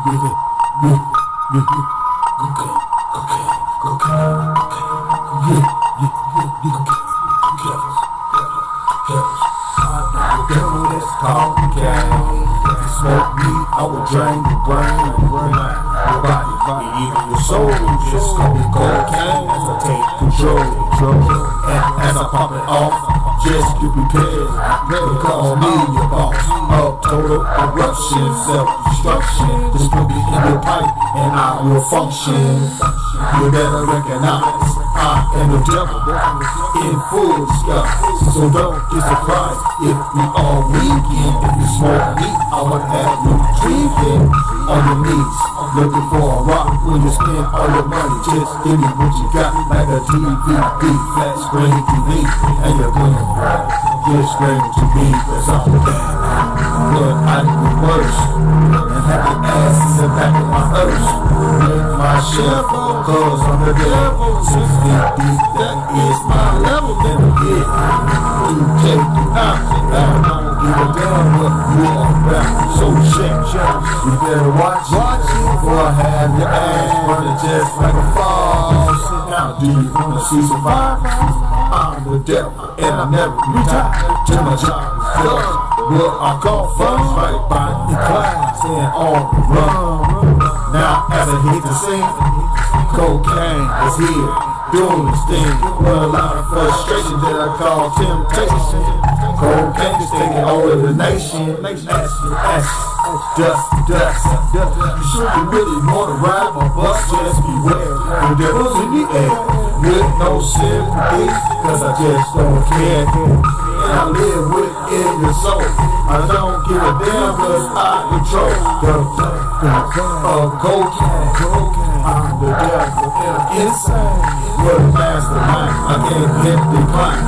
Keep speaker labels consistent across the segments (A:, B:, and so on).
A: Smoke weed, I would drain your brain, your body, even your soul. Just call me cocaine as I take control. And as I pop it off, just be prepared. Call me your boss. Of total eruption, self-destruction. Just put me in your pipe and I will function. You better recognize I am the devil in full disguise. So don't get surprised if we all weekend. If you smoke weed, I would have you drinking on your knees, looking for a rock when you spend all your money. Just give me what you got, like a DVD, flat screen TV, and you're going just scream to me, cause I'm bad. But I do worse, and have your ass in the back of my hearse. Make my shuffle, cause I'm the devil. 650, that is my level. Never get to take you out. I don't give a damn what you are about. So check, you better watch it, before I have your ass running just like a faucet. Now do you wanna see some fire? I'm the devil, and I never retire till my job is done. What I call fun, right by the class and on the run. Now as I hit the scene, cocaine is here, doing its thing. A lot of frustration that I call temptation. Cocaine is taking over the nation. Dust. You shouldn't really want to ride my bus, just beware. The devil's in the air, with no sympathy, cause I just don't care. And I live within your soul. I don't give a damn cause I control the cocaine. I'm the devil and I'm insane. What a mastermind, I can't hit decline.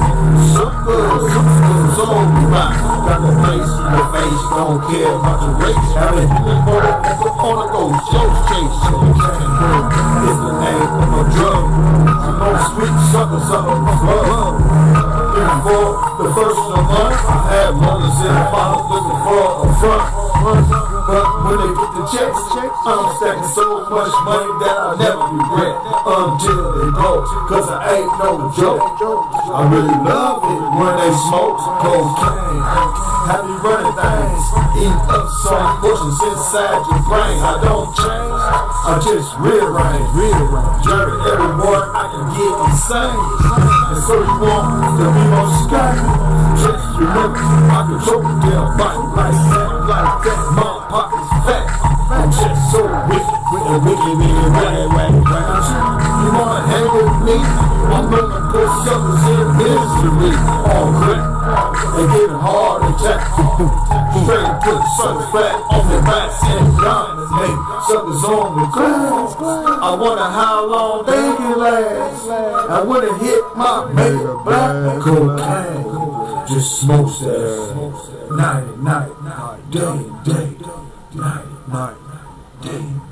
A: So divine. Got the face in your face, don't care about the race. Having human motor on a go, shows chase. It's the name of a drug. No sweet suckers up on my blood. Before the first of the month, I had mothers in the bottles looking for a front. But when they get the checks, I'm stacking so much money that I'll never regret until they blow. Cause I ain't no joke. I really love it when they smoke cocaine. Have you running things, eat up some portions inside your brain. I don't change, I just rearrange. Jerry every morning I can get insane. And so you want to be more scary. Just remember, I control the damn body like that. My pocket's fat. I'm just so wicked. And wicked meaning whack. You wanna hang with me? I'm gonna put suckers in misery. On crack, they getting hard and jack. Straight put suckers flat on their backs and diamonds. Hey, suckers on the grass. I wonder how long they can last. I wanna hit my mega black cocaine. Just smokes that night, day, night, day.